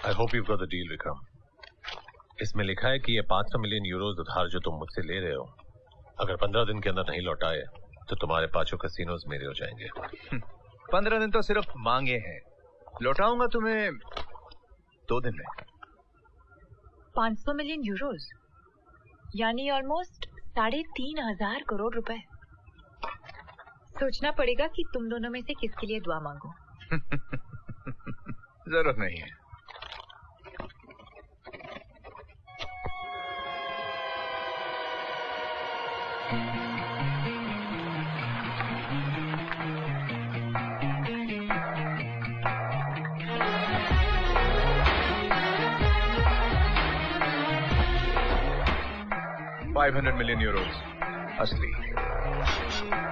I hope you've got the deal, Vikram. इसमें लिखा है कि ये 500 मिलियन यूरोज उधार जो तुम मुझसे ले रहे हो, अगर 15 दिन के अंदर नहीं लौटाए तो तुम्हारे 5 कैसीनोज मेरे हो जाएंगे। 15 दिन तो सिर्फ मांगे हैं, लौटाऊंगा तुम्हें 2 दिन में। 500 मिलियन यूरोज यानी ऑलमोस्ट 3,500 करोड़ रुपए। सोचना पड़ेगा कि तुम दोनों में से किसके लिए दुआ मांगो। जरूरत नहीं है। €500 मिलियन असली।